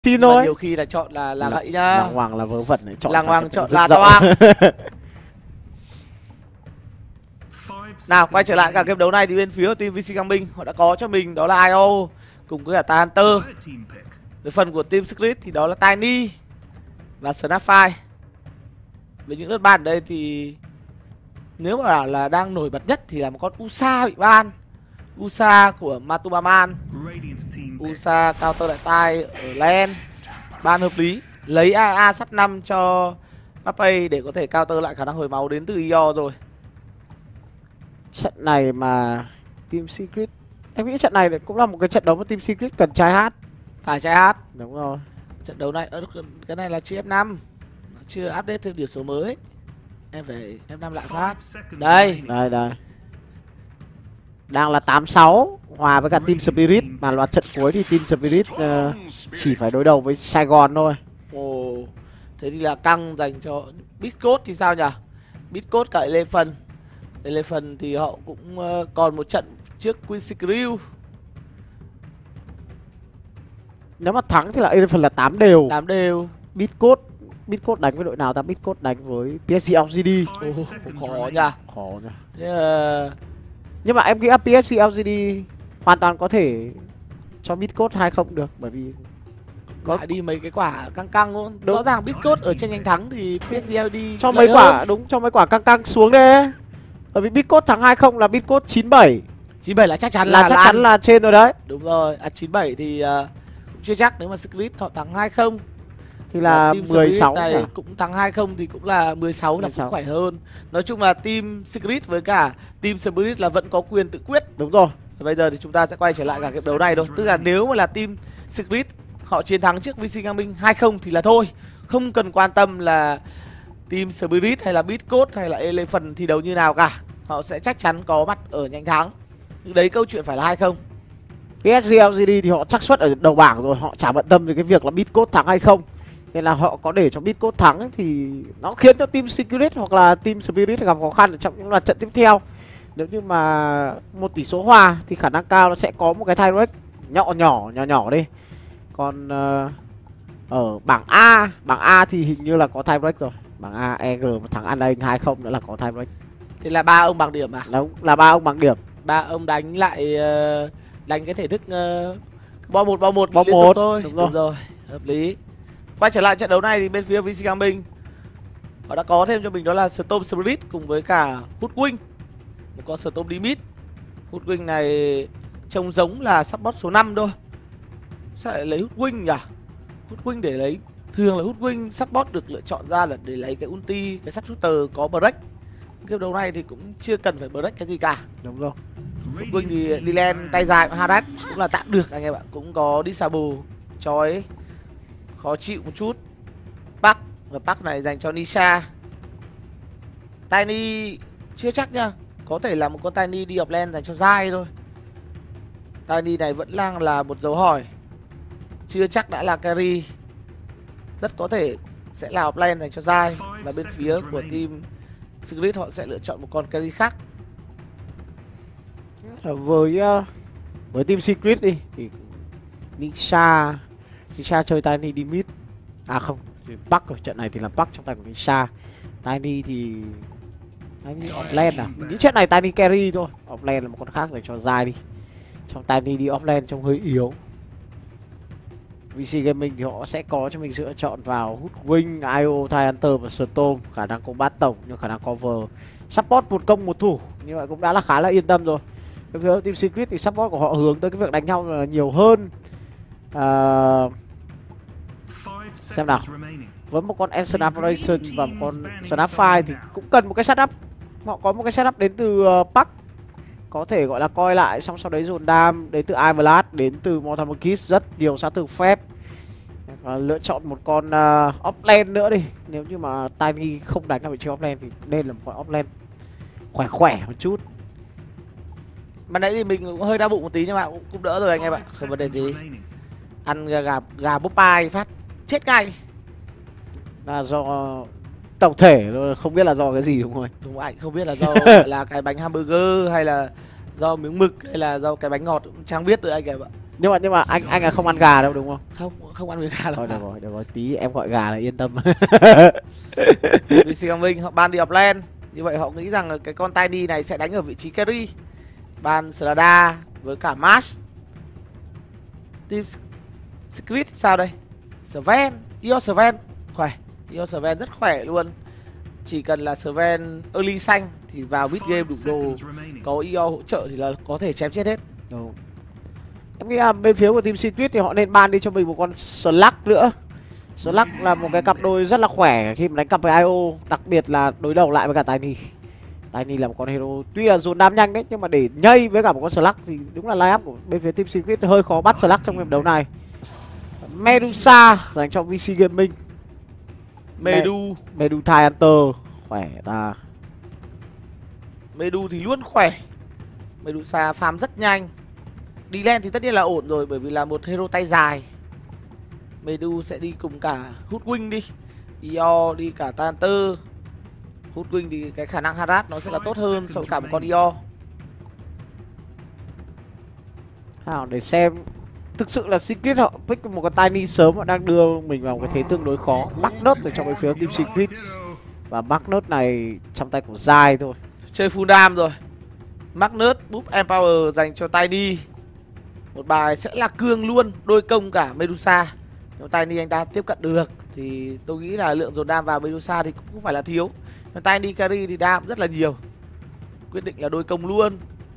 Tin thôi. Nhiều khi là chọn là gậy nhá. Làng Hoàng là vớ vẩn này, chọn Làng Hoàng chọn là rõ. toang. Nào quay trở lại cả game đấu này thì bên phía của team VC Gaming họ đã có cho mình đó là IO cùng với cả Ty Hunter. Về phần của team Secret thì đó là Tiny và Snapfire. Với những lượt ban ở đây thì nếu mà bảo là đang nổi bật nhất thì là một con Usa bị ban. Usa của Matubaman. Usa counter lại tay ở lane. Ban hợp lý. Lấy AA sắp 5 cho Pape để có thể counter lại khả năng hồi máu đến từ IO rồi. Trận này mà Team Secret, em nghĩ trận này cũng là một cái trận đấu mà Team Secret cần try hard. Phải try hard. Đúng rồi. Trận đấu này, cái này là chưa F5, chưa update thêm điểm số mới. Em phải F5 lại phát. Đây. Đây. Đang là 8-6 hòa với cả Team Spirit. Mà loạt trận cuối thì Team Spirit chỉ phải đối đầu với Saigon thôi. Ồ, thế thì là căng dành cho Bitcode thì sao nhỉ? Bitcode cả Elephant thì họ cũng còn một trận trước Quincy Crew. Nếu mà thắng thì là Elephant là 8 đều. 8 đều. Bitcode đánh với đội nào ta? Bitcode đánh với PSG LGD. Khó nha. Khó nha. Thế nhưng mà em nghĩ PSG LGD hoàn toàn có thể cho Bitcode 2-0 được, bởi vì có đi mấy cái quả căng luôn. Rõ ràng Bitcode ở trên nhanh thắng thì PSG đi cho mấy quả hơn. Đúng, cho mấy quả căng xuống đấy. Bởi vì Bitcode thắng 2-0 là Bitcode 97. 97 là chắc chắn là trên rồi đấy. Đúng rồi, 97 thì cũng chưa chắc. Nếu mà Secret họ thắng 2-0 thì là 16 này à? Cũng thắng 2-0 thì cũng là 16 là cũng khỏe hơn. Nói chung là team Secret với cả team Spirit là vẫn có quyền tự quyết. Đúng rồi. Bây giờ thì chúng ta sẽ quay trở lại cả game đấu này thôi. Tức là nếu mà là team Secret họ chiến thắng trước VC Gaming 2-0 thì là thôi, không cần quan tâm là team Spirit hay là Bitcode hay là Elephant thi đấu như nào cả. Họ sẽ chắc chắn có mặt ở nhanh thắng. Nhưng đấy câu chuyện phải là 2-0. PSG LGD thì họ chắc suất ở đầu bảng rồi, họ chả bận tâm về cái việc là Bitcode thắng hay không. Nên là họ có để cho Bitcode thắng thì nó khiến cho team Secret hoặc là team Spirit gặp khó khăn ở trong những loạt trận tiếp theo. Nếu như mà một tỷ số hòa thì khả năng cao nó sẽ có một cái tie break nhỏ đi. Còn ở bảng A thì hình như là có tie break rồi. Bảng A EG mà thắng An Anh 2-0 nữa là có tie break. Thì là 3 ông bằng điểm à? Đúng, là 3 ông bằng điểm. 3 ông đánh lại đánh cái thể thức bo một liên tục thôi. Đúng rồi, hợp lý. Quay trở lại trận đấu này thì bên phía VC Gaming họ đã có thêm cho mình đó là Storm Spirit cùng với cả Hoodwink. Một con Storm đi mid. Hoodwink này trông giống là support số 5 thôi. Sao lại lấy Hoodwink nhỉ? Hoodwink để lấy, thường là Hoodwink support được lựa chọn ra là để lấy cái ulti, cái sub shooter có break. Game đấu này thì cũng chưa cần phải break cái gì cả. Đúng rồi. Hoodwink thì đi lên tay dài Harat cũng là tạm được anh em ạ. Cũng có disable chói khó chịu một chút. Park và Park này dành cho Nisha. Tiny chưa chắc nha, có thể là một con Tiny đi offlane dành cho Zai thôi. Tiny này vẫn đang là một dấu hỏi, chưa chắc đã là carry. Rất có thể sẽ là offlane dành cho Zai. Và bên phía của team Secret họ sẽ lựa chọn một con carry khác. Với team Secret đi thì Nisha chơi Tiny đi mid. À không, Park rồi, trận này thì là Park trong tay của Nisha. Tiny thì Tiny offlane à? Những trận này Tiny carry thôi. Offlane là một con khác dành cho Zai đi. Trong Tiny đi offlane trông hơi yếu. VC Gaming thì họ sẽ có cho mình sự lựa chọn vào Hoodwink, IO, Ty Hunter và Storm. Khả năng combat tổng nhưng khả năng cover support một công một thủ. Như vậy cũng đã là khá là yên tâm rồi. Với phía team Secret thì support của họ hướng tới cái việc đánh nhau là nhiều hơn. Xem nào. Với một con Ancient Operation và một con Snapfire thì cũng cần một cái setup. Họ có một cái setup đến từ Park, có thể gọi là coi lại, xong sau đấy dồn đam đến từ Iverlat, đến từ Mortimer Kiss, rất nhiều sát thương phép. Và lựa chọn một con offlane nữa đi. Nếu như mà Tiny không đánh ở vị trí offlane thì nên là một con offlane khỏe một chút. Mà nãy thì mình cũng hơi đau bụng một tí nhưng mà cũng đỡ rồi anh em ạ, không vấn đề gì. Ăn gà búp pai phát chết ngay. Là do tổng thể, không biết là do cái gì đúng không? Đúng anh không biết là do là cái bánh hamburger hay là do miếng mực hay là do cái bánh ngọt cũng chẳng biết từ anh em ạ. Nhưng mà anh là không ăn gà đâu đúng không? Không ăn với gà Thôi đâu. được rồi, tí em gọi gà là yên tâm. VC Quang Minh họ ban đi offlane. Như vậy họ nghĩ rằng là cái con Tiny này sẽ đánh ở vị trí carry. Ban Slada với cả Mash. Team Secret sao đây? Sven, Io Sven khỏe. Io Sven rất khỏe luôn. Chỉ cần là Sven early xanh thì vào mid game đủ đồ, có Io hỗ trợ thì là có thể chém chết hết. Đúng. Em nghĩ là bên phía của team Secret thì họ nên ban đi cho mình một con Slug nữa. Slug là một cái cặp đôi rất là khỏe khi mà đánh cặp với IO, đặc biệt là đối đầu lại với cả Tiny. Tiny là một con hero tuy là dồn đam nhanh đấy, nhưng mà để nhây với cả một con Slug thì đúng là line up của bên phía team Secret hơi khó bắt Slug trong game đấu này. Medusa dành cho VC Gaming. Medu Thai Hunter khỏe ta. Medu thì luôn khỏe. Medusa farm rất nhanh. Đi lên thì tất nhiên là ổn rồi, bởi vì là một hero tay dài. Medu sẽ đi cùng cả Hoodwink đi. Io đi cả Tanter. Hoodwink thì cái khả năng harass nó sẽ là tốt hơn so với cả một con Io. Nào để xem. Thực sự là Secret họ pick một con Tiny sớm, họ đang đưa mình vào một cái thế tương đối khó. Magnus ở trong cái phía team Secret. Và Magnus này trong tay của Zai thôi. Chơi full dam rồi. Magnus búp Empower dành cho Tiny. Một bài sẽ là cương luôn, đôi công cả Medusa. Nếu Tiny anh ta tiếp cận được thì tôi nghĩ là lượng dồn đam vào Medusa thì cũng không phải là thiếu. Nhưng Tiny carry thì đam rất là nhiều. Quyết định là đôi công luôn.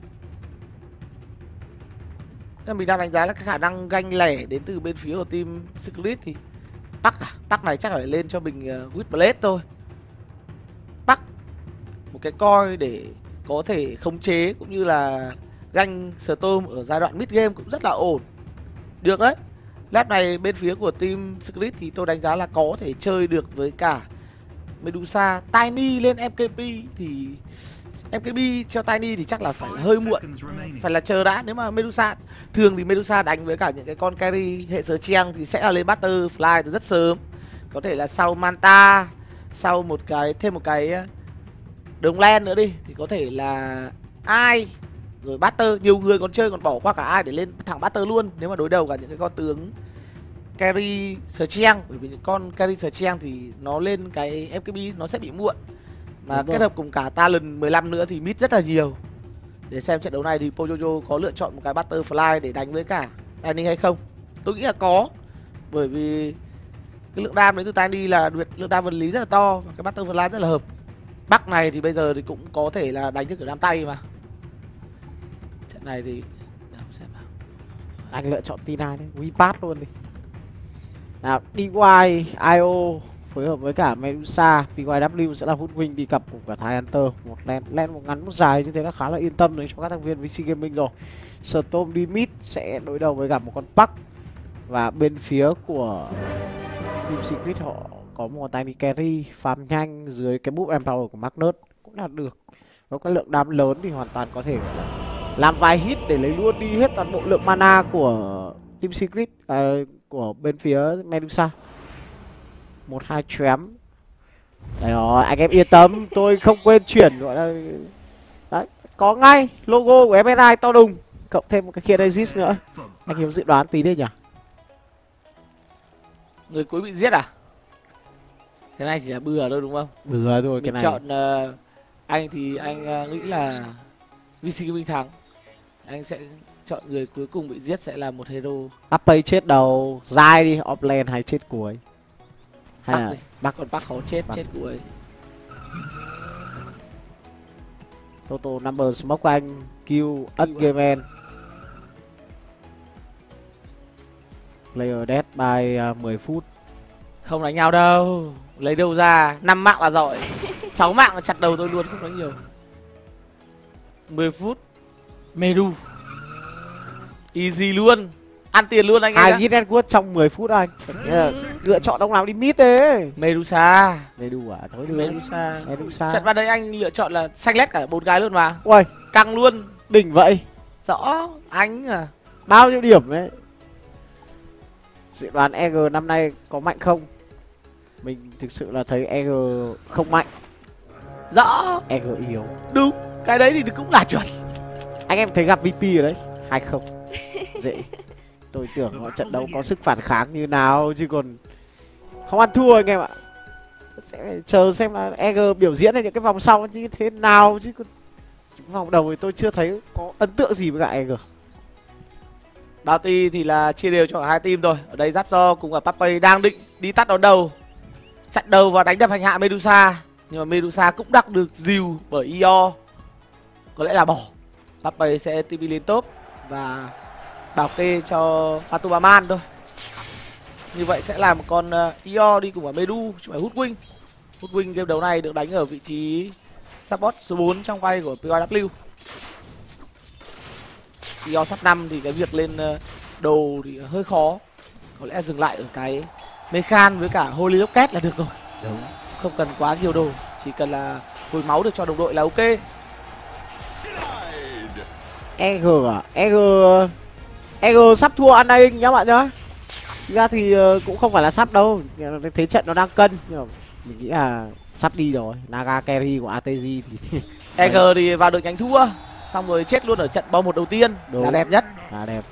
Nên mình đang đánh giá là cái khả năng ganh lẻ đến từ bên phía của team Secret thì Park này chắc phải lên cho mình Witblade thôi. Park một cái coi để có thể khống chế cũng như là ganh Storm ở giai đoạn mid game cũng rất là ổn. Được đấy. Lap này bên phía của team Secret thì tôi đánh giá là có thể chơi được với cả Medusa. Tiny lên MKP thì MKB cho Tiny thì chắc là phải là hơi muộn. Phải là chờ đã. Nếu mà Medusa, thường thì Medusa đánh với cả những cái con carry hệ sở trang thì sẽ là lên Butterfly từ rất sớm. Có thể là sau Manta, sau một cái thêm một cái đồng len nữa đi thì có thể là ai rồi Butter. Nhiều người còn chơi còn bỏ qua cả ai để lên thẳng Butter luôn nếu mà đối đầu cả những cái con tướng carry sở trang. Bởi vì những con carry sở trang thì nó lên cái FKB nó sẽ bị muộn. Mà kết hợp cùng cả talent 15 nữa thì mid rất là nhiều. Để xem trận đấu này thì Pojojo có lựa chọn một cái Butterfly để đánh với cả Tiny hay không. Tôi nghĩ là có. Bởi vì cái lượng đam đến từ Tiny là lượng đam vật lý rất là to. Và cái Butterfly rất là hợp. Bắc này thì bây giờ thì cũng có thể là đánh theo kiểu đam tay mà. Trận này thì xem nào. Anh lựa chọn Tina đấy, WePass luôn đi. Nào, DY, IO phối hợp với cả Medusa, PYW sẽ là Hoodwink đi cặp cùng cả Thai Hunter. Một len một ngắn một dài như thế là khá là yên tâm đấy cho các thành viên VC Gaming rồi. Storm đi mid sẽ đối đầu với gặp một con Park. Và bên phía của team Secret họ có một Tiny carry farm nhanh dưới cái búp Empower của Magnus cũng là được. Với cái lượng đam lớn thì hoàn toàn có thể làm vài hit để lấy luôn đi hết toàn bộ lượng mana của team Secret, của bên phía Medusa. 1-2 chém. Đấy rồi, anh em yên tâm, tôi không quên chuyển gọi là đấy, có ngay logo của MSI to đùng, cộng thêm một cái kia resist nữa. Anh Hiếu dự đoán tí đây nhỉ? Người cuối bị giết à? Cái này chỉ là bừa thôi đúng không? Bừa thôi cái Mình này. chọn anh thì anh nghĩ là VC Gaming thắng. Anh sẽ chọn người cuối cùng bị giết sẽ là một hero. Appay chết đầu, dai đi, offlane hay chết cuối. Hay là Bắc còn Bắc khó chết, chết cuối. Total number smoke của anh, kill, Game player dead by 10 phút. Không đánh nhau đâu. Lấy đâu ra, 5 mạng là giỏi. 6 mạng là chặt đầu tôi luôn, không nói nhiều. 10 phút. Medu. Easy luôn. Ăn tiền luôn anh ai. Hit Redwood trong 10 phút anh. Lựa chọn ông nào đi mid đấy. Medusa. Medu à? Thôi được. Medusa. Trận ban đấy anh lựa chọn là xanh lét cả 4 gái luôn mà. Ui, căng luôn. Đỉnh vậy. Rõ, anh à. Bao nhiêu điểm đấy? Dự đoán EG năm nay có mạnh không? Mình thực sự là thấy EG không mạnh. Rõ. EG yếu. Đúng, cái đấy thì cũng là chuẩn. Anh em thấy gặp VP rồi đấy. 2-0. Dễ. Tôi tưởng họ trận đấu có sức phản kháng như nào chứ còn không ăn thua anh em ạ. Sẽ chờ xem là EG biểu diễn ở những cái vòng sau như thế nào chứ còn vòng đầu thì tôi chưa thấy có ấn tượng gì với cả EG. Bounty thì là chia đều cho cả hai team rồi. Ở đây Giáp Do cùng cả Pape đang định đi tắt đón đầu, chặn đầu và đánh đập hành hạ Medusa, nhưng mà Medusa cũng đắc được dìu bởi Io, có lẽ là bỏ. Pape sẽ TP lên top và bảo kê cho Patubaman thôi. Như vậy sẽ là một con Io đi cùng cả Medu, chứ phải hút win. Hút win game đấu này được đánh ở vị trí support số 4 trong vai của PYW. Io sắp 5 thì cái việc lên đồ thì hơi khó. Có lẽ dừng lại ở cái Mechan với cả Holy Rocket là được rồi. Đúng. Không cần quá nhiều đồ, chỉ cần là hồi máu được cho đồng đội là ok. EG à? EG sắp thua Undying nhá bạn nhá. Thực ra thì cũng không phải là sắp đâu, thế trận nó đang cân, nhưng mà mình nghĩ là sắp đi rồi. Naga carry của ATG thì EG thì vào được nhánh thua, xong rồi chết luôn ở trận bom 1 đầu tiên. Đúng. Là đẹp nhất. Là đẹp.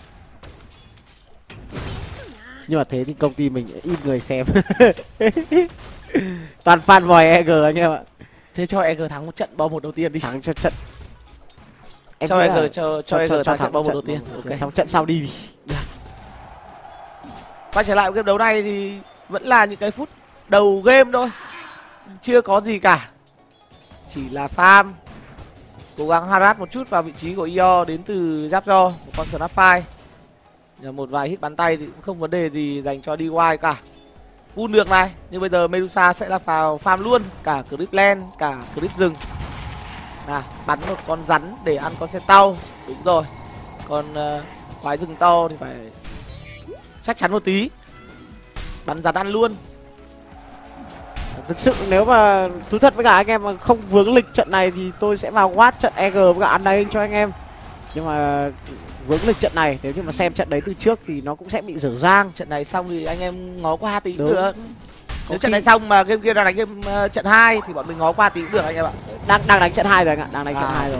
Nhưng mà thế thì công ty mình ít người xem. Toàn fan vòi EG anh em ạ. Thế cho EG thắng một trận bom 1 đầu tiên đi. Thắng cho trận. Em cho EG cho EG thắng trận bom 1 đầu tiên. Ok. Xong trận sau đi thì. Được. Quay trở lại game đấu này thì vẫn là những cái phút đầu game thôi, chưa có gì cả, chỉ là farm, cố gắng harass một chút vào vị trí của Io đến từ Giáp Do, một con Snapfire. Một vài hit bắn tay thì cũng không vấn đề gì dành cho DY cả. Vun được này, nhưng bây giờ Medusa sẽ là vào farm luôn cả creep land, cả creep rừng. Nào, bắn một con rắn để ăn con Centaur, đúng rồi. Còn quái rừng to thì phải chắc chắn một tí, bắn rắn ăn luôn. Thực sự nếu mà thú thật với cả anh em mà không vướng lịch trận này thì tôi sẽ vào watch trận EG với cả Undying cho anh em. Nhưng mà vướng lịch trận này, nếu như mà xem trận đấy từ trước thì nó cũng sẽ bị dở dang. Trận này xong thì anh em ngó qua tí cũng Đúng. được. Nếu trận này xong mà game kia đang đánh game trận 2 thì bọn mình ngó qua tí cũng được anh em ạ. Đang đánh trận 2 rồi anh ạ, đang đánh trận 2 rồi.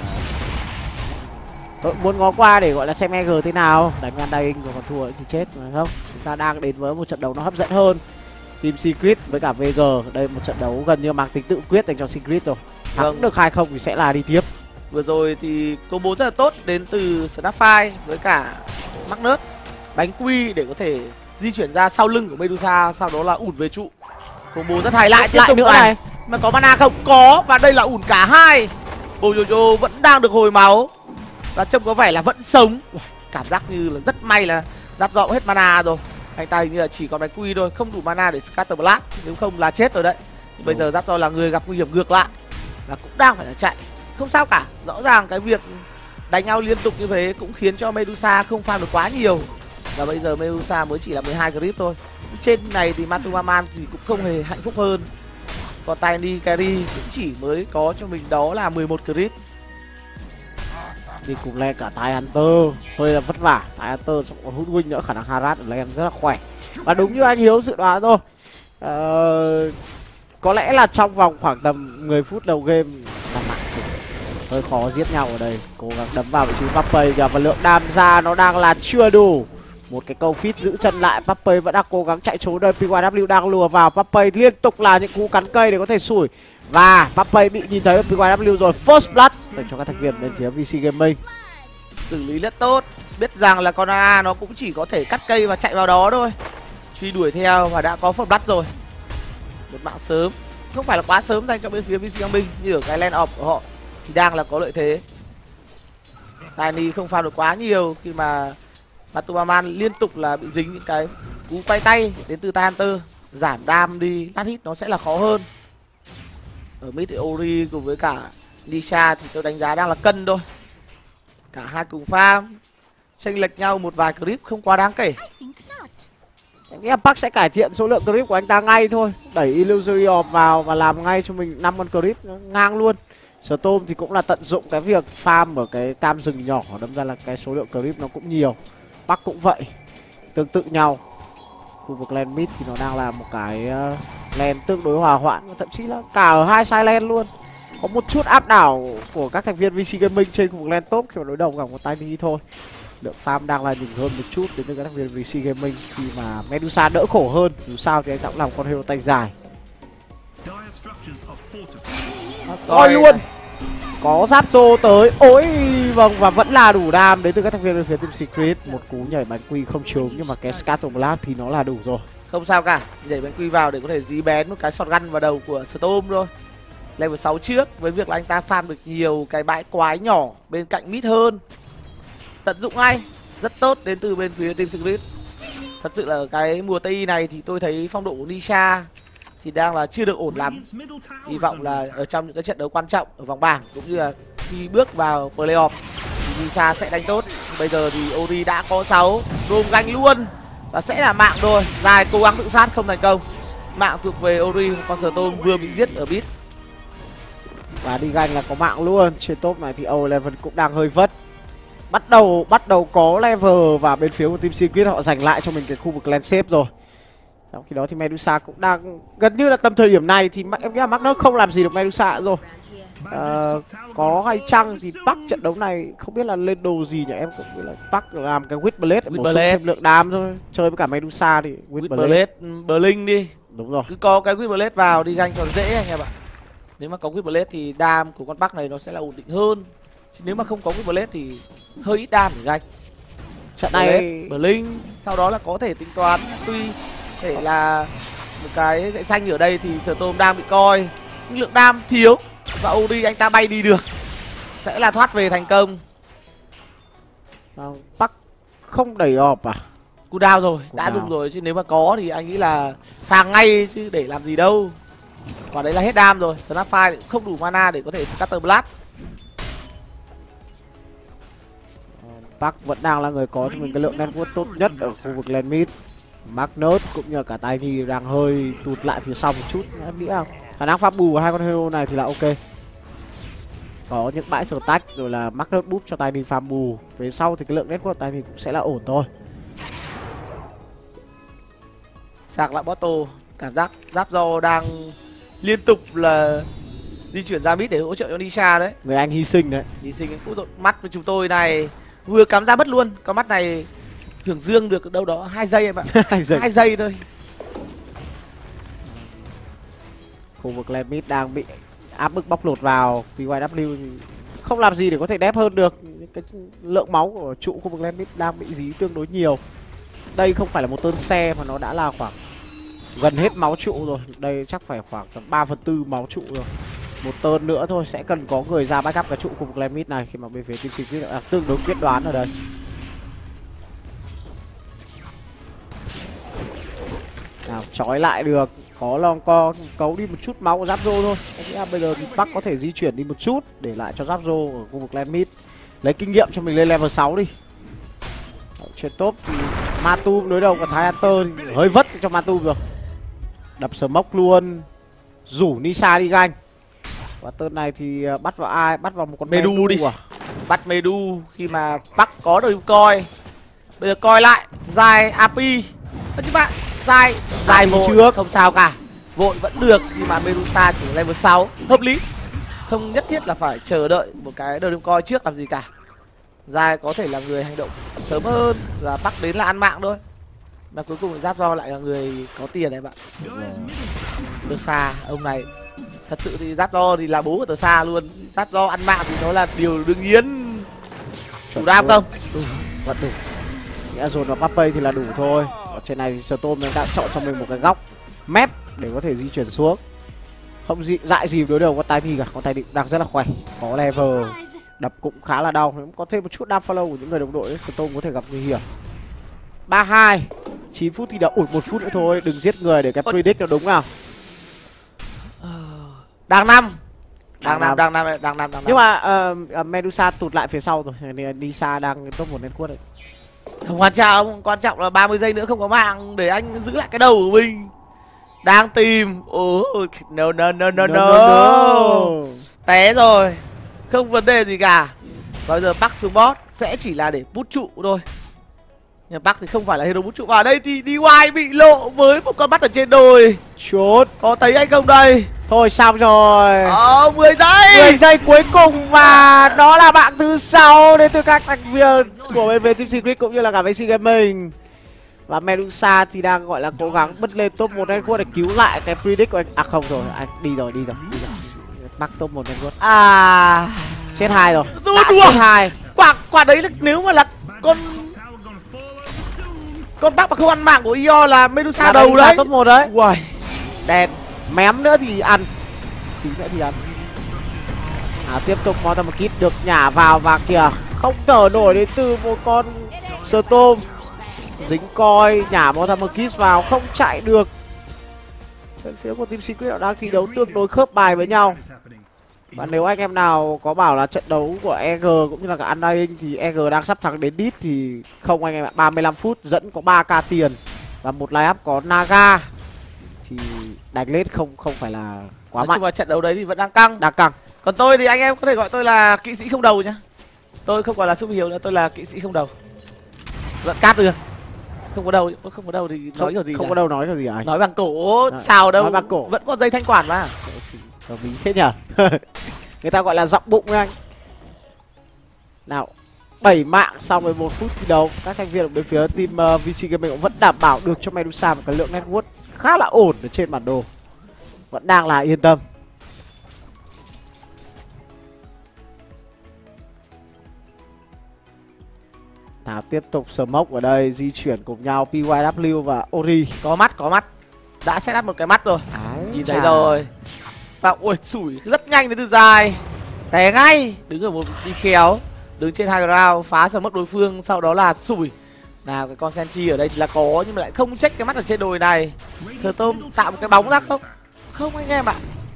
Tôi muốn ngó qua để gọi là xem EG thế nào, đánh Undying rồi còn thua thì chết mà không. Chúng ta đang đến với một trận đấu nó hấp dẫn hơn. Team Secret với cả VG, đây một trận đấu gần như mang tính tự quyết dành cho Secret rồi. Thắng được 2-0 thì sẽ là đi tiếp. Vừa rồi thì combo rất là tốt đến từ Snapfire với cả Magnus, đánh quy để có thể di chuyển ra sau lưng của Medusa, sau đó là ủn về trụ. Combo rất hay, lại tiếp tục nữa này. Mà có mana không? Có, và đây là ủn cả hai. Bojojo vẫn đang được hồi máu và trông có vẻ là vẫn sống. Cảm giác như là rất may là Giáp Do hết mana rồi. Anh ta hình như là chỉ còn đánh quy thôi, không đủ mana để Scatter Blast, nếu không là chết rồi đấy. Bây giờ Giáp Do là người gặp nguy hiểm ngược lại và cũng đang phải là chạy. Không sao cả, rõ ràng cái việc đánh nhau liên tục như thế cũng khiến cho Medusa không farm được quá nhiều. Và bây giờ Medusa mới chỉ là 12 grip thôi. Trên này thì Matumaman thì cũng không hề hạnh phúc hơn. Còn Tiny Carry cũng chỉ mới có cho mình đó là 11 grip. Đi cùng lên cả Tai Hunter, hơi là vất vả. Tai Hunter xong còn hút win nữa, khả năng harass ở lên rất là khỏe. Và đúng như anh Hiếu dự đoán thôi. Có lẽ là trong vòng khoảng tầm 10 phút đầu game là mạng hơi khó giết nhau ở đây. Cố gắng đấm vào vị trí Pape và lượng đam ra nó đang là chưa đủ. Một cái câu feed giữ chân lại, Pape vẫn đang cố gắng chạy trốn đây. PYW đang lùa vào, Pape liên tục là những cú cắn cây để có thể sủi. Và Pape bị nhìn thấy PYW rồi, first blood dành cho các thành viên bên phía VC Gaming. Xử lý rất tốt, biết rằng là con A nó cũng chỉ có thể cắt cây và chạy vào đó thôi. Truy đuổi theo và đã có first blood rồi. Một mạng sớm, không phải là quá sớm dành cho bên phía VC Gaming, như ở cái land off của họ thì đang là có lợi thế. Tiny không farm được quá nhiều khi mà Matumaman liên tục là bị dính những cái cú quay tay đến từ Tai Hunter. Giảm đam đi, lát hit nó sẽ là khó hơn. Ở mid thì Ori cùng với cả Nisha thì tôi đánh giá đang là cân thôi. Cả hai cùng farm, chênh lệch nhau một vài clip không quá đáng kể. Em nghĩ là Park sẽ cải thiện số lượng clip của anh ta ngay thôi. Đẩy Illusory vào và làm ngay cho mình 5 con clip ngang luôn. Storm thì cũng là tận dụng cái việc farm ở cái cam rừng nhỏ, đâm ra là cái số lượng clip nó cũng nhiều. Park cũng vậy, tương tự nhau. Khu vực lane mid thì nó đang là một cái lane tương đối hòa hoãn, thậm chí là cả ở hai side lane luôn. Có một chút áp đảo của các thành viên VC Gaming trên khu vực lane top khi mà đối đầu gặp một Tiny thôi. Lượng farm đang là nhỉnh hơn một chút đến từ các thành viên VC Gaming khi mà Medusa đỡ khổ hơn. Dù sao thì anh ta cũng làm con hero tay dài. Coi luôn. Có giáp rô tới. Ôi vâng, và vẫn là đủ đam đến từ các thành viên bên phía Team Secret. Một cú nhảy bánh quy không trúng nhưng mà cái Scatter Blast thì nó là đủ rồi. Không sao cả, nhảy bánh quy vào để có thể dí bén một cái shotgun vào đầu của Storm thôi. Level 6 trước với việc là anh ta farm được nhiều cái bãi quái nhỏ bên cạnh mid hơn. Tận dụng ngay, rất tốt đến từ bên phía Team Secret. Thật sự là cái mùa Tây này thì tôi thấy phong độ của Nisha thì đang là chưa được ổn lắm. Hy vọng là ở trong những cái trận đấu quan trọng ở vòng bảng cũng như là khi bước vào playoff thì Nisha sẽ đánh tốt. Bây giờ thì Ori đã có 6, Rome ganh luôn và sẽ là mạng rồi. Dài cố gắng tự sát không thành công. Mạng thuộc về Ori, con Storm vừa bị giết ở mid. Và đi ganh là có mạng luôn. Trên top này thì O11 cũng đang hơi vất. Bắt đầu có level và bên phía của Team Secret họ giành lại cho mình cái khu vực landscape rồi. Trong khi đó thì Medusa cũng đang gần như là tầm thời điểm này thì em nghĩ là Magnus không làm gì được Medusa rồi. Có hay chăng thì Park trận đấu này không biết là lên đồ gì nhỉ, em cũng biết là Park làm cái Witchblade bổ sung thêm lượng đam thôi. Chơi với cả Medusa thì Witchblade Blink đi. Đúng rồi. Cứ có cái Witchblade vào đi ganh còn dễ anh em ạ. Nếu mà có Witchblade thì đam của con Park này nó sẽ là ổn định hơn. Chứ nếu mà không có Witchblade thì hơi ít đam để ganh. Trận này Blink sau đó là có thể tính toán tuy thể là một cái gậy xanh ở đây thì Storm đang bị coi nhưng lượng đam thiếu và Ori anh ta bay đi được sẽ là thoát về thành công. Park không đẩy ọp à? Cooldown rồi, đã dùng rồi chứ nếu mà có thì anh nghĩ là phàng ngay chứ để làm gì đâu. Và đấy là hết đam rồi, Snapfire không đủ mana để có thể Scatter Blast. Park vẫn đang là người có cho mình cái lượng network tốt nhất ở khu vực lane mid. Magnus cũng như cả Tiny đang hơi tụt lại phía sau một chút, em nghĩ là khả năng pháp bù của hai con hero này thì là ok. Có những bãi stack rồi là Magnus búp cho Tiny farm bù. Về sau thì cái lượng network của Tiny cũng sẽ là ổn thôi. Sạc lại bottle, cảm giác giáp do đang liên tục là di chuyển ra mid để hỗ trợ cho Nisha đấy. Người anh hy sinh đấy. Hy sinh cái mắt với chúng tôi này vừa cắm ra mất luôn. Con mắt này hưởng dương được đâu đó 2 giây em ạ. 2 giây thôi. Khu vực lane mid đang bị áp bức bóc lột vào. PYW không làm gì để có thể đép hơn được. Cái lượng máu của trụ khu vực lane mid đang bị dí tương đối nhiều. Đây không phải là một tơn xe mà nó đã là khoảng gần hết máu trụ rồi. Đây chắc phải khoảng tầm 3/4 máu trụ rồi. Một tơn nữa thôi sẽ cần có người ra backup cái trụ khu vực lane mid này khi mà bên phía Team Secret tương đối quyết đoán ở đây. Nào trói lại được, có long co cấu đi một chút máu của giáp rô thôi. Em nghĩ là bây giờ thì Park có thể di chuyển đi một chút để lại cho giáp rô ở khu vực lane mid, lấy kinh nghiệm cho mình lên level 6 đi. Ở trên top thì Matum đối đầuกับThái Hunter thì hơi vất cho Matum rồi. Đập smoke luôn, rủ Nisha đi ganh. Và tên này thì bắt vào ai? Bắt vào một con Medu đi. Bắt Medu khi mà Park có được coi. Bây giờ coi lại dài AP. Các bạn, dài vội trước không sao cả. Vội vẫn được nhưng mà Medusa chỉ level 6, hợp lý. Không nhất thiết là phải chờ đợi một cái đời coi trước làm gì cả. Dài có thể là người hành động sớm hơn, là Park đến là ăn mạng thôi. Mà cuối cùng giáp do lại là người có tiền này bạn. Từ xa ông này thật sự thì giáp do thì là bố của từ xa luôn. Giáp do ăn mạng thì nó là điều đương nhiên. Đủ đam không? Vẫn đủ. Nghĩa dồn vào Pape thì là đủ thôi. Ở trên này thì Storm đã chọn cho mình một cái góc map để có thể di chuyển xuống. Không dại gì đối đầu con Tiny cả. Con Tiny đang rất là khỏe, có level, đập cũng khá là đau. Có thêm một chút đam follow của những người đồng đội ấy, Storm có thể gặp nguy hiểm. 3-2, 9 phút thì đã ủi 1 phút nữa thôi. Đừng giết người để cái predict nó đúng nào. Đang năm. Nhưng mà Medusa tụt lại phía sau rồi. Nisa đang top 1 network đấy. Không quan trọng là 30 giây nữa không có mạng để anh giữ lại cái đầu của mình. Đang tìm. No. Té rồi. Không vấn đề gì cả. Bây giờ Park xuống bot sẽ chỉ là để bút trụ thôi. Nhưng Park thì không phải là hero bút trụ. Vào đây thì DY bị lộ với một con bắt ở trên đồi. Chốt. Có thấy anh không đây? Thôi xong rồi. 10 giây. 10 giây cuối cùng và đó là bảng thứ 6 đến từ các thành viên của bên phía Team Secret cũng như là cả VC Gaming. Và Medusa thì đang gọi là cố gắng bứt lên top 1 network để cứu lại cái predict của anh. À không rồi, anh đi rồi. Mắc top 1 network. À, Chết 2 rồi. Đã chết 2. Quả đấy là nếu mà là con bác mà không ăn mạng của Io là Medusa đầu đấy. Top 1 đấy. Uầy, Đèn. Mém nữa thì ăn. Xí nữa thì ăn. Tiếp tục Mortal Kit được nhả vào và kìa, không thở nổi đến từ một con Storm. Dính coi, nhả Mortal Kit vào, không chạy được. Bên phía của Team Secret họ đang thi đấu tương đối khớp bài với nhau. Và nếu anh em nào có bảo là trận đấu của EG cũng như là cả Undying thì EG đang sắp thắng đến đít thì không anh em ạ. 35 phút dẫn có 3k tiền và một line up có Naga thì đánh lết không phải là quá mạnh. Nhưng mà trận đấu đấy thì vẫn đang căng. Căng. Còn tôi thì anh em có thể gọi tôi là kỵ sĩ không đầu nhá. Tôi không còn là super hiếu nữa, tôi là kỵ sĩ không đầu. Vẫn cát được. Không có đầu thì nói kiểu gì? Không có đâu nói kiểu gì anh? Nói bằng cổ xào đâu. Nói bằng cổ. Vẫn có dây thanh quản mà. Hợp lý thế nhở. Người ta gọi là giọng bụng anh. Nào, 7 mạng sau 11 phút thi đấu. Các thành viên ở bên phía team VC Gaming cũng vẫn đảm bảo được cho Medusa một cái lượng network khá là ổn ở trên bản đồ. Vẫn đang là yên tâm. Nào, tiếp tục Smoke ở đây di chuyển cùng nhau PYW và Ori. Có mắt. Đã set up một cái mắt rồi. Nhìn thấy rồi. Và ui sủi rất nhanh đến từ dài. Té ngay, đứng ở một vị trí khéo, đứng trên high ground, phá Smoke đối phương, sau đó là sủi. Nào, cái con Senchi ở đây thì là có nhưng mà lại không check cái mắt ở trên đồi này. Storm tạo một cái bóng ra không? Không anh em ạ.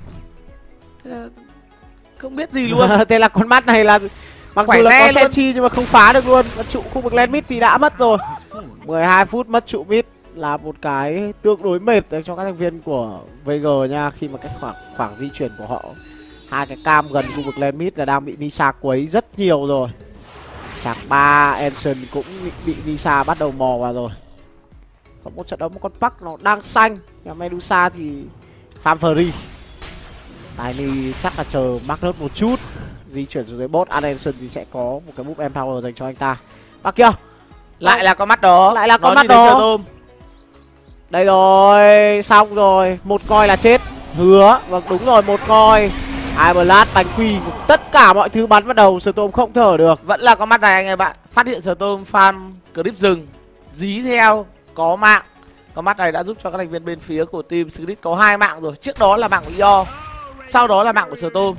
Không biết gì luôn. Thế là con mắt này là mặc dù là có Senchi nhưng mà không phá được luôn. Và trụ khu vực lane mid thì đã mất rồi. 12 phút mất trụ mid là một cái tương đối mệt cho các thành viên của VG nha, khi mà cái khoảng di chuyển của họ, hai cái cam gần khu vực lane mid là đang bị Nisa quấy rất nhiều rồi. Chạc 3 Ensign cũng bị Nisa bắt đầu mò vào rồi. Có một trận đấu một con Park nó đang xanh, nhà Medusa thì farm free. Tiny chắc là chờ Magnus một chút, di chuyển xuống dưới bot. Anderson thì sẽ có một cái move empower dành cho anh ta. Bác kia lại là con mắt đó. Lại là con mắt đó. Đây rồi, xong rồi. Một coi là chết. Hứa, vâng đúng rồi, một coi. Iberlat, bánh quy, tất cả mọi thứ bắn vào đầu. Storm không thở được. Vẫn là con mắt này anh em ạ. Phát hiện Storm farm clip rừng, dí theo, có mạng. Con mắt này đã giúp cho các thành viên bên phía của team Secret có 2 mạng rồi. Trước đó là mạng của Io, sau đó là mạng của Storm.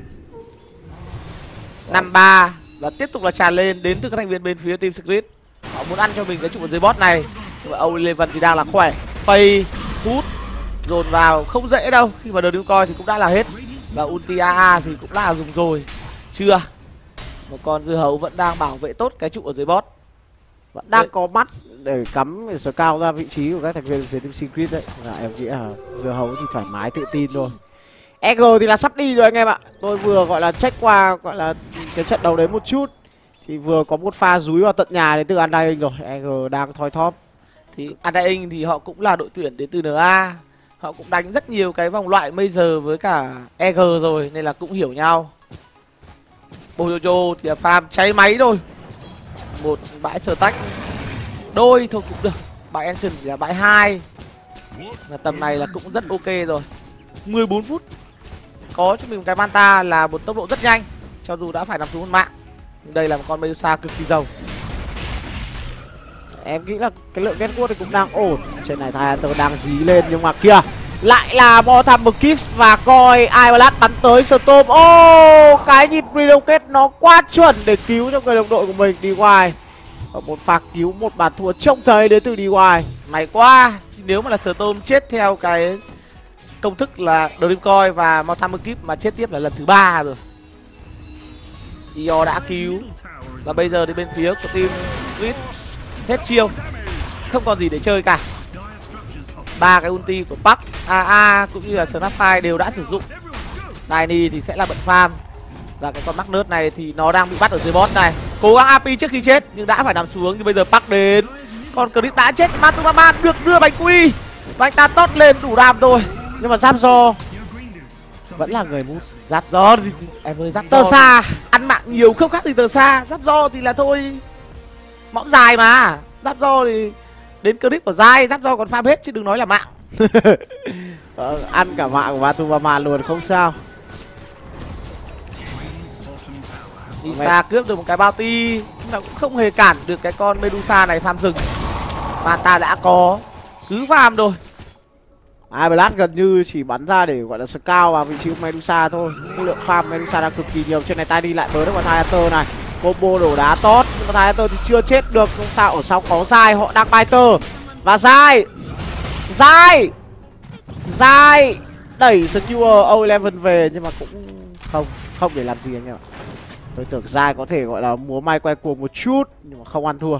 5-3 và tiếp tục là tràn lên đến từ các thành viên bên phía team Secret. Họ muốn ăn cho mình cái trụ ở dưới bot này. Nhưng mà O11 thì đang là khỏe. Phây, hút, dồn vào không dễ đâu. Khi mà đợt coi thì cũng đã là hết. Và ulti AA thì cũng đã dùng rồi. Chưa. Một con dưa hấu vẫn đang bảo vệ tốt cái trụ ở dưới bot. Vẫn đang có mắt để cắm sờ cao ra vị trí của các thành viên phía team Secret đấy. Dạ, em nghĩ là dưa hấu thì thoải mái tự tin thôi. EG thì là sắp đi rồi anh em ạ. Tôi vừa gọi là check qua gọi là cái trận đấu đấy một chút thì vừa có một pha dúi vào tận nhà đến từ Undying rồi. EG đang thoi thóp. Thì Undying thì họ cũng là đội tuyển đến từ NA. Họ cũng đánh rất nhiều cái vòng loại Major với cả EG rồi nên là cũng hiểu nhau. Bojojo thì là farm cháy máy rồi. Một bãi sở tách đôi thôi cũng được. Bãi Ensign chỉ là bãi 2. Và tầm này là cũng rất ok rồi. 14 phút có cho mình một cái Manta là một tốc độ rất nhanh. Cho dù đã phải nằm xuống một mạng, nhưng đây là một con Medusa cực kỳ giàu. Em nghĩ là cái lượng network thì cũng đang ổn. Trên này Thailand đang dí lên nhưng mà kìa, lại là Mortal Kiss và coi Iberlat bắn tới Storm. Cái nhịp relocate nó quá chuẩn để cứu cho người đồng đội của mình. DY ở một pha cứu, một bàn thua trông thấy đến từ DY. May quá, nếu mà là Storm chết theo cái công thức là Dreamcoin và Mortal Kiss mà chết tiếp là lần thứ 3 rồi. Io đã cứu. Và bây giờ thì bên phía của team Secret hết chiêu, không còn gì để chơi cả. 3 cái ulti của Park, AA cũng như là Snapfire đều đã sử dụng. Tiny thì sẽ là bận farm. Và cái con Magnus này thì nó đang bị bắt ở dưới bot này. Cố gắng AP trước khi chết nhưng đã phải nằm xuống. Nhưng bây giờ Park đến. Con Clip đã chết. Matumaman được đưa bánh quy và anh ta tót lên đủ đam thôi. Nhưng mà Zapzo vẫn là người mút. Giáp gió thì em ơi, giáp Tờ gió xa. ăn mạng nhiều không khác gì tờ xa. Giáp gió thì là thôi mõm dài mà. Giáp gió thì đến clip của dai, giáp gió còn farm hết chứ đừng nói là mạng. Ăn cả mạng của Batubama luôn không sao. Nisa cướp được một cái bounty nhưng mà cũng không hề cản được cái con Medusa này farm rừng mà ta đã có, cứ farm thôi. Iblat gần như chỉ bắn ra để gọi là scout vào vị trí của Medusa thôi. Cái lượng farm Medusa đang cực kỳ nhiều. Trên này Tiny lại bớ được con Hunter này. Combo đổ đá tốt nhưng mà Hunter thì chưa chết được. Không sao, ở sau có Zai, họ đang Biter. Và Zai đẩy Skewer O11 về nhưng mà cũng không để làm gì anh em ạ. Tôi tưởng Zai có thể gọi là múa may quay cuồng một chút nhưng mà không ăn thua.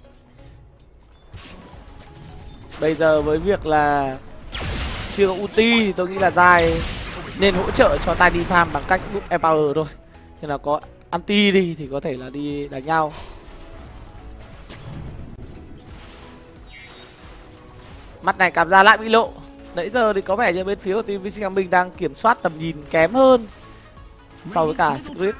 Bây giờ với việc là chưa có ulti thì tôi nghĩ là Zai nên hỗ trợ cho Tiny farm bằng cách book empower thôi. Khi nào có anti đi thì có thể là đi đánh nhau. Mắt này cảm ra lại bị lộ. Nãy giờ thì có vẻ như bên phía của team VC Gaming đang kiểm soát tầm nhìn kém hơn so với cả Squid.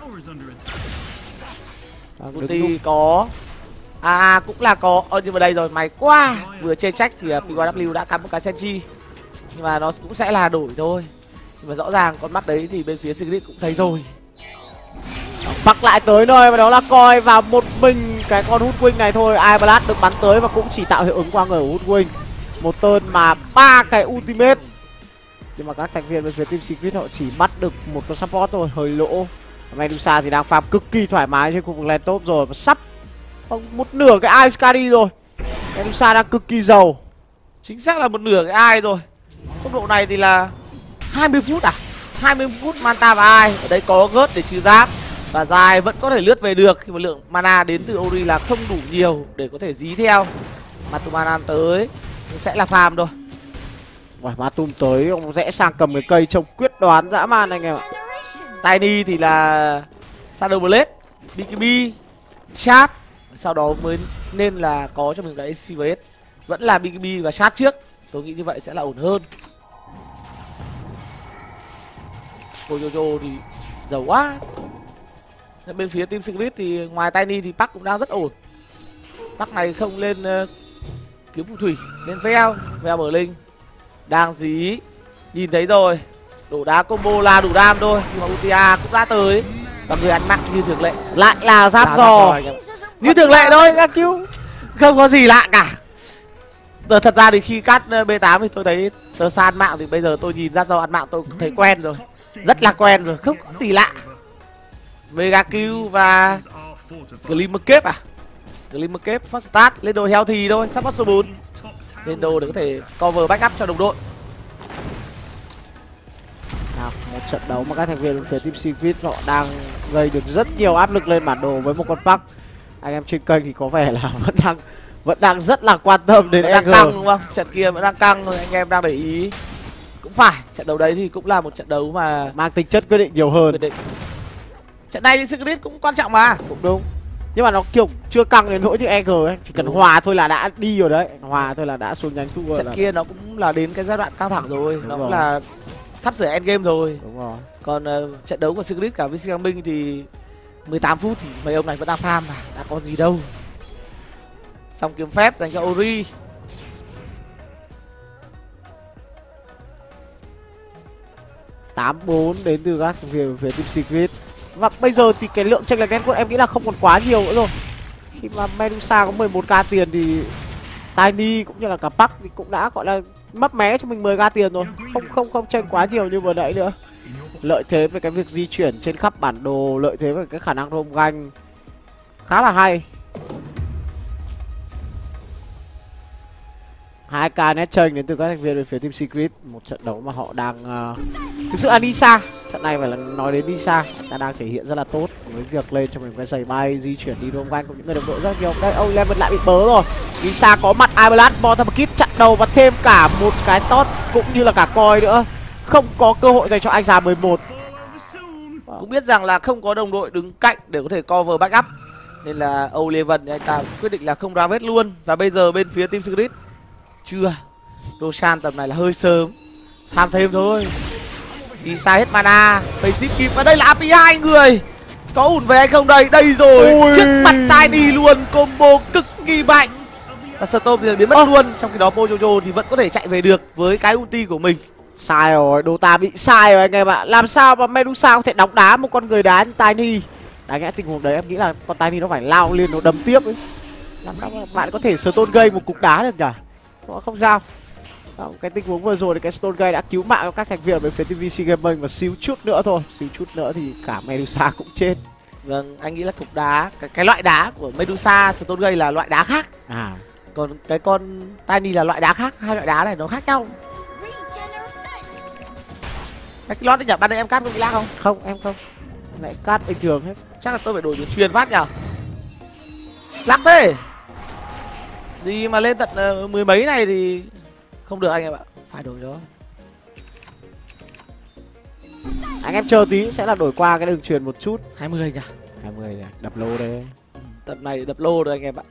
Ulti có cũng là có. Nhưng mà đây rồi, may quá. Vừa chê trách thì PYW đã cắm một cái Senchi. Nhưng mà nó cũng sẽ là đổi thôi. Nhưng mà rõ ràng con mắt đấy thì bên phía Sigrid cũng thấy rồi. Bắc lại tới nơi và đó là coi vào một mình cái con Hoodwing này thôi. Iblat được bắn tới và cũng chỉ tạo hiệu ứng qua người của Hoodwing. Một turn mà 3 cái ultimate. Nhưng mà các thành viên bên phía team Secret họ chỉ bắt được một con support thôi, hơi lỗ. Medusa thì đang farm cực kỳ thoải mái trên khu vực lane top rồi và sắp một nửa cái Ice Carry rồi. Medusa đang cực kỳ giàu. Chính xác là một nửa cái ai rồi. Tốc độ này thì là 20 phút à? 20 phút Manta và ai. Ở đây có gớt để trừ giáp. Và dài vẫn có thể lướt về được khi mà lượng mana đến từ Ori là không đủ nhiều để có thể dí theo. Matumanan tới sẽ là farm thôi. Và Matum tới, ông rẽ sang cầm cái cây trông quyết đoán dã man anh em ạ. Tiny thì là Shadow Blade, BKB, Shard. Sau đó mới nên là có cho mình cái CVS. Vẫn là BKB và Shard trước. Tôi nghĩ như vậy sẽ là ổn hơn. Jojo thì giàu quá. Bên phía team Secret thì ngoài Tiny thì Park cũng đang rất ổn. Park này không lên kiếm phù thủy, lên Veo mở linh. Đang dí. Nhìn thấy rồi. Đổ đá combo là đủ đam thôi. Nhưng mà Utia cũng đã tới. Và người ăn mặn như thường lệ. Lại là giáp giò. Như thường lệ thôi, các cứu. Không có gì lạ cả. Thật ra thì khi cắt B8 thì tôi thấy tờ san mạng thì bây giờ tôi nhìn giáp giò ăn mạng tôi cũng thấy quen rồi. Rất là quen rồi, không có gì lạ. Mega Kill và Glimmer Cape à? Glimmer Cape first start lên đồ healthy thôi, sắp bắt số 4. Lên đồ để có thể cover backup cho đồng đội. Nào, một trận đấu mà các thành viên phía team Secret họ đang gây được rất nhiều áp lực lên bản đồ với một con Park. Anh em trên kênh thì có vẻ là vẫn đang rất là quan tâm đến đang căng đúng không? Trận kia vẫn đang căng thôi, anh em đang để ý. Cũng phải, trận đấu đấy thì cũng là một trận đấu mà mang tính chất quyết định nhiều hơn. Trận này thì Secret cũng quan trọng mà. Cũng đúng. Nhưng mà nó kiểu chưa căng đến nỗi như EG ấy, chỉ cần hòa thôi là đã đi rồi đấy. Hòa thôi là đã xuống nhánh thua. Trận kia nó cũng là đến cái giai đoạn căng thẳng rồi, đúng nó cũng là sắp sửa end game rồi. Đúng rồi. Còn trận đấu của Secret cả VC Gaming thì 18 phút thì mấy ông này vẫn đang farm mà, đã có gì đâu. Xong kiếm phép dành cho Ori. Tám 4 đến từ các thành viên phía team Secret. Và bây giờ thì cái lượng chênh lệch network em nghĩ là không còn quá nhiều nữa rồi. Khi mà Medusa có 11k tiền thì Tiny cũng như là cả Park thì cũng đã gọi là mấp mé cho mình 10k tiền rồi. Không chênh quá nhiều như vừa nãy nữa. Lợi thế về cái việc di chuyển trên khắp bản đồ, lợi thế về cái khả năng roam ganh khá là hay. 2k net chênh đến từ các thành viên về phía team Secret. Một trận đấu mà họ đang thực sự là đi xa. Trận này phải là nói đến đi xa, ta đang thể hiện rất là tốt với việc lên cho mình cái giày bay, di chuyển đi roam ganh của những người đồng đội rất nhiều. Đây O11 lại bị bớ rồi. Đi xa có mặt Iblat, Mortamakit chặn đầu và thêm cả một cái tot cũng như là cả coi nữa. Không có cơ hội dành cho anh già 11. Cũng biết rằng là không có đồng đội đứng cạnh để có thể cover backup. Nên là O11 anh ta quyết định là không ra vết luôn. Và bây giờ bên phía team Secret chưa. Roshan tầm này là hơi sớm. Tham thêm thôi. Đi xa hết mana, phải ship kịp và đây là AP 2 người. Có ủn về hay không đây? Đây rồi. Ôi. Trước mặt Tiny luôn, combo cực kỳ mạnh. Và Storm thì biến mất luôn, trong khi đó Mojojo thì vẫn có thể chạy về được với cái ulti của mình. Sai rồi, Dota bị sai rồi anh em ạ. Làm sao mà Medusa có thể đóng đá một con người đá như Tiny. Đáng lẽ tình huống đấy em nghĩ là con Tiny nó phải lao lên nó đấm tiếp ấy. Làm sao mà bạn có thể Stone Gate một cục đá được nhỉ? Không sao. Cái tình huống vừa rồi thì cái Stone Gate đã cứu mạng cho các thành viên bên phía team VC Gaming, và xíu chút nữa thôi, xíu chút nữa thì cả Medusa cũng chết. Vâng, anh nghĩ là cục đá, cái loại đá của Medusa, Stone Gate là loại đá khác. Còn cái con Tiny là loại đá khác, hai loại đá này nó khác nhau. Cái lót đấy nhỉ, ban nãy em cắt có bị lag không? Không, em không. Lại cắt bình thường hết. Chắc là tôi phải đổi đường truyền phát nhỉ? Lag thế. Gì mà lên tận mười mấy này thì không được anh em ạ, phải đổi đó. Anh em chờ tí sẽ là đổi qua cái đường truyền một chút. 20 nhỉ? 20 này, đập lô đây. Tận này đập lô rồi anh em ạ.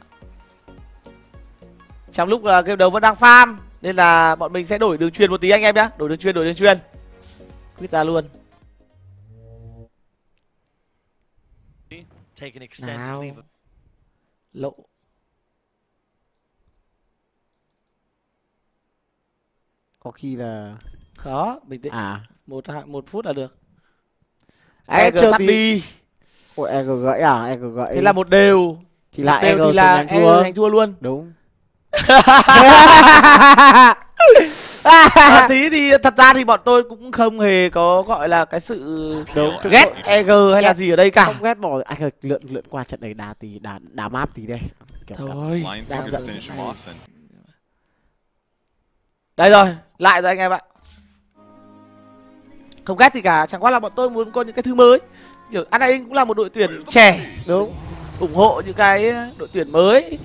Trong lúc game đấu vẫn đang farm nên là bọn mình sẽ đổi đường truyền một tí anh em nhá. Đổi đường truyền. Quyết ra luôn. Nào. Lộ. Có khi là Khó, bình tĩnh. Một phút là được. Anh EG chờ sắp tí. đi. Ôi EG gãy à, EG gãy. Thế là một đều. Thì là EG thì là giành thua luôn. Đúng. Tí thì thật ra thì bọn tôi cũng không hề có gọi là cái sự Đúng, ghét EG hay là gì ở đây cả. Không ghét bỏ. Anh ơi, lượn qua trận này đá tí, đá map tí đây. Thôi, đang giận. Đây rồi, lại rồi anh em ạ. Không ghét gì cả, chẳng qua là bọn tôi muốn có những cái thứ mới. Kiểu Anna cũng là một đội tuyển trẻ. Đúng. Ủng hộ những cái đội tuyển mới.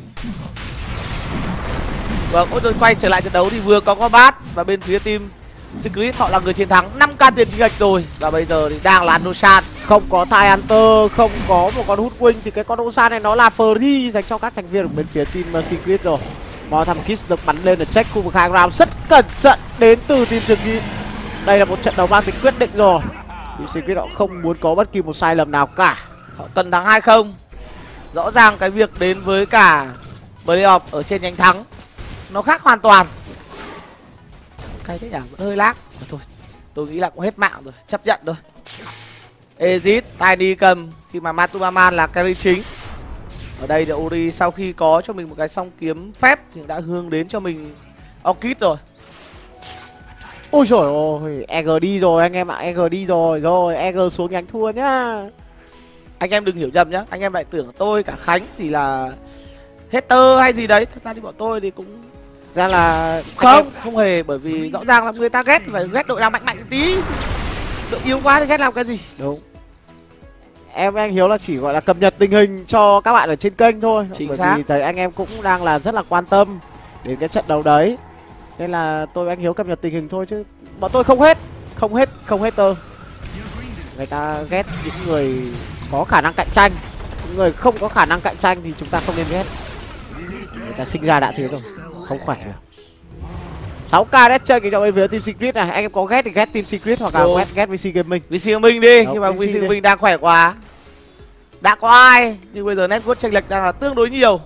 Vâng, ôi rồi quay trở lại trận đấu thì vừa có combat và bên phía team Secret họ là người chiến thắng 5k tiền chênh lệch rồi. Và bây giờ thì đang là Nosan. Không có Thai Hunter, không có một con hút wing thì cái con Nosan này nó là free dành cho các thành viên của bên phía team Secret rồi. Mọi thằng Kiss được bắn lên ở check khu vực high ground rất cẩn thận đến từ team Secret. Đây là một trận đấu mang tính quyết định rồi. Team Secret họ không muốn có bất kỳ một sai lầm nào cả. Họ cần thắng 2-0. Rõ ràng cái việc đến với cả playoff ở trên nhánh thắng nó khác hoàn toàn. Cái thế nhỉ, vẫn hơi lag. Thôi, tôi nghĩ là cũng hết mạng rồi, chấp nhận thôi. Ezit, Tiny cầm khi mà Matumaman là carry chính. Ở đây thì Ori sau khi có cho mình một cái song kiếm phép thì đã hướng đến cho mình Orchid rồi. Ôi trời ơi, EG đi rồi anh em ạ, EG đi rồi. Rồi, EG xuống nhánh thua nhá. Anh em đừng hiểu nhầm nhá, anh em lại tưởng tôi cả Khánh thì là hater hay gì đấy. Thật ra thì bọn tôi thì cũng ra là không hề, bởi vì rõ ràng là người ta ghét thì phải ghét đội nào mạnh mạnh một tí. Đội yếu quá thì ghét làm cái gì. Đúng. Anh Hiếu là chỉ gọi là cập nhật tình hình cho các bạn ở trên kênh thôi. Chính xác. Vì thấy anh em cũng đang là rất là quan tâm đến cái trận đấu đấy. Nên là anh Hiếu cập nhật tình hình thôi chứ bọn tôi không hater. Người ta ghét những người có khả năng cạnh tranh. Những người không có khả năng cạnh tranh thì chúng ta không nên ghét. Người ta sinh ra đã thế rồi, không khỏe được. 6k death chơi cho bên phía team Secret này. Anh em có ghét thì ghét team Secret hoặc là ghét VC Gaming. VC Gaming đi, nhưng mà VC Gaming đang khỏe quá. Đã có ai, nhưng bây giờ network chênh lệch đang là tương đối nhiều.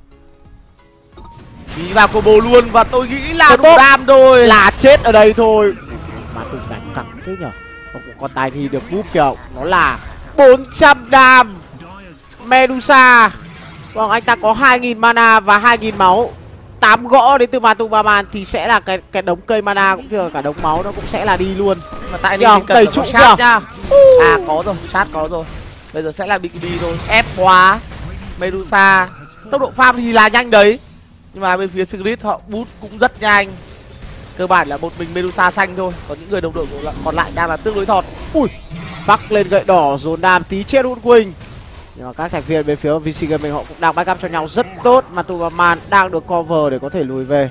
Đi vào combo luôn và tôi nghĩ là đủ đam rồi. Là chết ở đây thôi. Mà tôi đánh cẳng thế nhở. Con Tiny được búp kìa. Nó là 400 đam. Medusa. Vâng, anh ta có 2000 mana và 2000 máu. 8 gõ đến từ Matumaman thì sẽ là cái đống cây mana cũng như là cả đống máu nó cũng sẽ là đi luôn. Mà tại đây cần có sát nha. À có rồi, sát có rồi. Bây giờ sẽ là BKB thôi. Ép quá. Medusa. Tốc độ farm thì là nhanh đấy. Nhưng mà bên phía Secret họ boost cũng rất nhanh. Cơ bản là một mình Medusa xanh thôi. Còn những người đồng đội còn lại đang là tương đối thọt. Ui, bắc lên gậy đỏ rồi đàm tí chết hút wing. Nhưng mà các thành viên bên phía VC Gaming họ cũng đang backup cho nhau rất tốt. Matumaman đang được cover để có thể lùi về.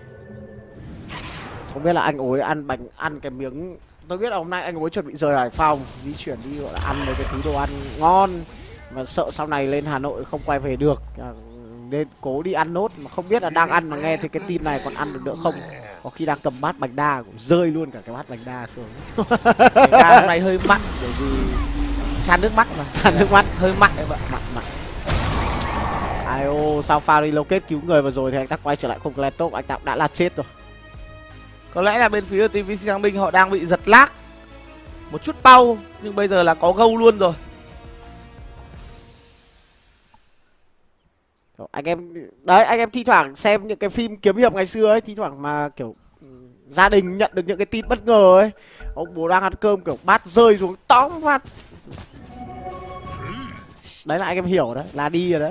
Không biết là anh ối ăn cái miếng. Tôi biết là hôm nay anh ối chuẩn bị rời Hải Phòng, di chuyển đi gọi là ăn mấy cái thứ đồ ăn ngon. Mà sợ sau này lên Hà Nội không quay về được, nên cố đi ăn nốt. Mà không biết là đang ăn mà nghe thì cái tin này còn ăn được nữa không. Có khi đang cầm bát bánh đa cũng rơi luôn cả cái bát bánh đa xuống. Bánh đa hôm nay hơi mặn bởi vì chan nước mắt mà. Chan nước mắt. Hơi mặn em ạ. Mặn. IO sau pha relocate cứu người vừa rồi thì anh ta quay trở lại không clan top, anh ta đã là chết rồi. Có lẽ là bên phía team VC Quang Minh họ đang bị giật lag một chút pau, nhưng bây giờ là có gâu luôn rồi. Anh em đấy, anh em thi thoảng xem những cái phim kiếm hiệp ngày xưa ấy, thi thoảng mà kiểu gia đình nhận được những cái tin bất ngờ ấy, ông bố đang ăn cơm kiểu bát rơi xuống tóm phát, đấy là anh em hiểu đấy, là đi rồi đấy.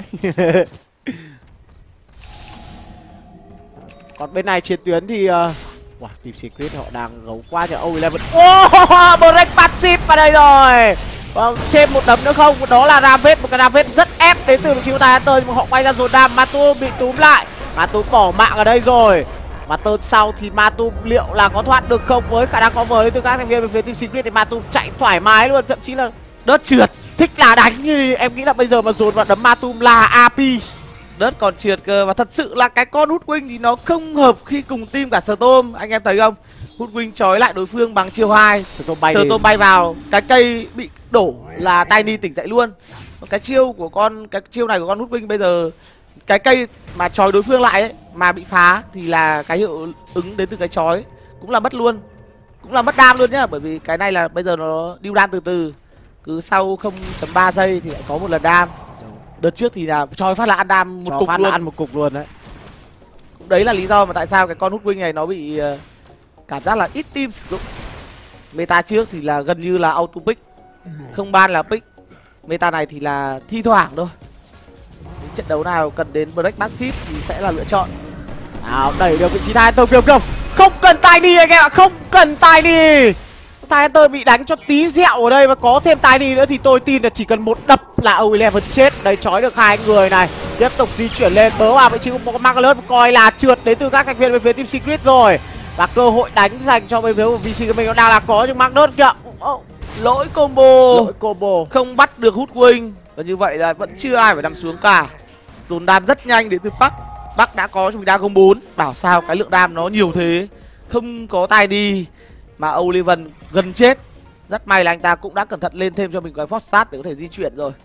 Còn bên này chiến tuyến thì wow, Team Secret họ đang gấu qua cho O11. Break passive vào đây rồi. Vâng, thêm một đấm nữa không, đó là Ravage, một cái Ravage rất ép đến từ chiếu tài Hunter, nhưng mà họ quay ra rồi đam. Matu bị túm lại, Matu bỏ mạng ở đây rồi. Và tơn sau thì Matu liệu là có thoát được không, với khả năng cover đến từ các thành viên bên phía Team Secret thì Matu chạy thoải mái luôn, thậm chí là đớt trượt, thích là đánh. Như em nghĩ là bây giờ mà dồn vào đấm Matu là AP. Đớt còn trượt cơ, và thật sự là cái con hút wing thì nó không hợp khi cùng team cả Storm, anh em thấy không? Hút wing trói lại đối phương bằng chiêu 2, Storm bay vào, cái cây bị đổ là Tiny tỉnh dậy luôn. Cái chiêu này của con hút wing bây giờ, cái cây mà trói đối phương lại ấy, mà bị phá thì là cái hiệu ứng đến từ cái trói cũng là mất luôn, cũng là mất đam luôn nhá, bởi vì cái này là bây giờ nó điêu đam từ từ, cứ sau 0.3 giây thì lại có một lần đam. Đợt trước thì là trói phát là ăn đam một cục luôn, ăn một cục luôn đấy. Đấy là lý do mà tại sao cái con hút wing này nó bị cảm giác là ít team sử dụng. Meta trước thì là gần như là auto pick, không ban là pick. Meta này thì là thi thoảng thôi. Những trận đấu nào cần đến break passive thì sẽ là lựa chọn. Nào, đẩy được vị trí Thai Hunter kiều. Không cần Tiny anh em ạ, không cần Tiny. Thai Hunter bị đánh cho tí dẹo ở đây, và có thêm Tiny nữa thì tôi tin là chỉ cần một đập là O11 chết. Đây, trói được hai người này, tiếp tục di chuyển lên, bớ vào vị trí của Marvelous, coi là trượt đến từ các thành viên bên phía Team Secret rồi. Và cơ hội đánh dành cho bên phía của VC của mình nó đang là có, nhưng Marvelous kìa. Lỗi combo. Không bắt được hút wing. Và như vậy là vẫn chưa ai phải nằm xuống cả. Dồn đam rất nhanh đến từ Park. Park đã có cho mình Dragon 4. Bảo sao cái lượng đam nó nhiều thế. Không có tay đi mà O11 gần chết. Rất may là anh ta cũng đã cẩn thận lên thêm cho mình cái Force Start để có thể di chuyển rồi.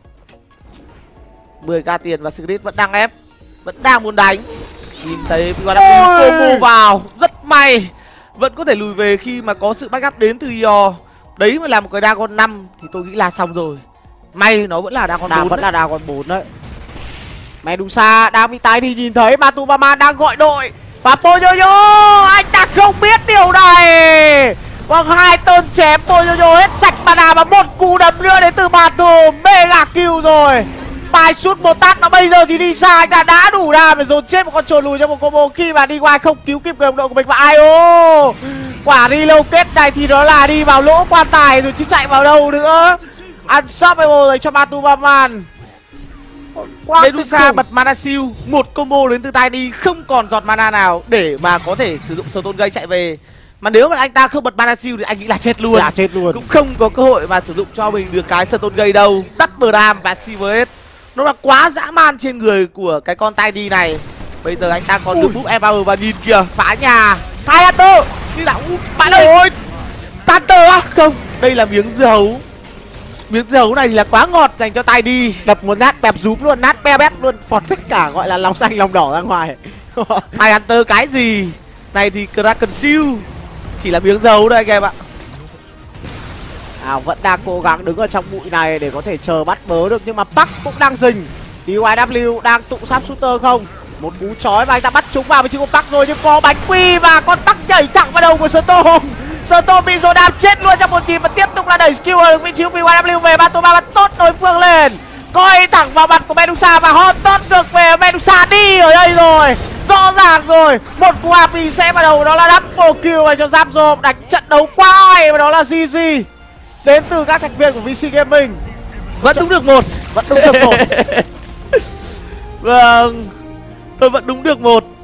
10k tiền và Secret vẫn đang ép, vẫn đang muốn đánh. Nhìn thấy combo vào, rất may vẫn có thể lùi về khi mà có sự backup đến từ Yor. Đấy mà là một cái Dragon 5 thì tôi nghĩ là xong rồi. May nó vẫn là Dragon 4. Vẫn là Dragon 4 đấy. Medusa đang bị tái thì nhìn thấy Matubama đang gọi đội. Và Poyoyo, anh ta không biết điều này. Vâng, hai tên chém Poyoyo hết sạch mana và một cú đấm nữa đến từ Matu. Mega kill rồi. Bài sút một tát nó bây giờ thì đi xa, anh ta đã đủ đam để dồn chết một con trồn lùi trong một combo khi mà đi qua không cứu kịp người đồng đội của mình. Và IO, quả relocate này thì nó là đi vào lỗ quan tài rồi chứ chạy vào đâu nữa. Unstoppable rồi cho Matubaman. Medusa bật mana siêu, một combo đến từ Tiny, không còn giọt mana nào để mà có thể sử dụng Stone Gate chạy về. Mà nếu mà anh ta không bật mana siêu thì anh nghĩ là chết luôn. Cũng không có cơ hội mà sử dụng cho mình được cái Stone Gate đâu. Double Dam và Silver Edge nó là quá dã man trên người của cái con Tiny này. Bây giờ anh ta còn được búp Empower và nhìn kìa, phá nhà. Thai Hunter như là bạn ơi, Hunter á? Không, đây là miếng dưa hấu. Miếng dưa hấu này thì là quá ngọt dành cho Tiny. Đập một nát bẹp rúm luôn, nát be bét luôn, phọt tất cả gọi là lòng xanh lòng đỏ ra ngoài. Thai Hunter cái gì? Này thì Kraken siêu, chỉ là miếng dưa hấu đây anh em ạ. Vẫn đang cố gắng đứng ở trong bụi này để có thể chờ bắt bớ được, nhưng mà Park cũng đang rình. DYW đang tụ sáp shooter không? Một cú chói và anh ta bắt chúng vào với chiếc con Park rồi, nhưng có bánh quy và con Park nhảy thẳng vào đầu của Storm. Storm bị rồi đam chết luôn trong một kịp và tiếp tục là đẩy skill ở vị trí của DYW về. Matubama tốt đối phương lên, coi thẳng vào mặt của Medusa và họ tốt ngược về. Medusa đi ở đây rồi, rõ ràng rồi. Một cú AP sẽ vào đầu, đó là double kill này cho Zapzom. Đánh trận đấu quá hay và đó là GG đến từ các thành viên của VC Gaming. Vẫn đúng được một. Vẫn đúng được một. Vâng, tôi vẫn đúng được một.